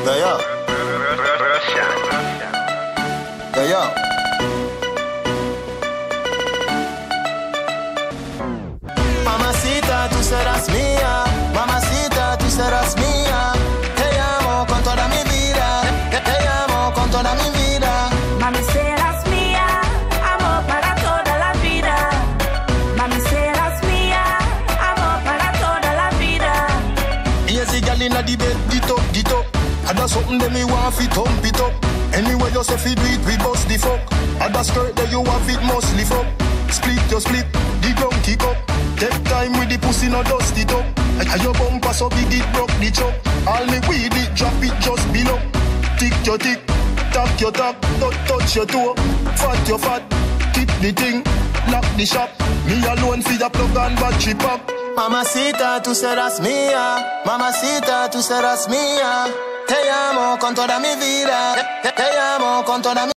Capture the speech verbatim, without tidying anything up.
Yeah, yeah. Yeah, yeah. Mamacita, tú serás mía. Mamacita, tú serás mía. Te amo con toda mi vida. Te, te amo con toda mi vida. Mami, serás mía. Amor para toda la vida. Mami, serás mía. Amor para toda la vida. Easy girl inna the bed, get up, get up. Ada something that me want fi thump it up. Anyway you say fi do it, we bust the fuck. Ada skirt that you have it must lift up. Split your split, the ground kick up. Take time with the pussy, no dust it up. And your bumper so big it broke the chop. All me weed it, drop it just below. Tick your tick, tap your tap, touch touch your toe. Fat your fat, keep the thing, lock the shop. Me alone fi the plug and battery pop. Mamacita, tú serás mía. Mamacita, tú serás mía. Te amo con toda mi vida. Te, te amo con toda mi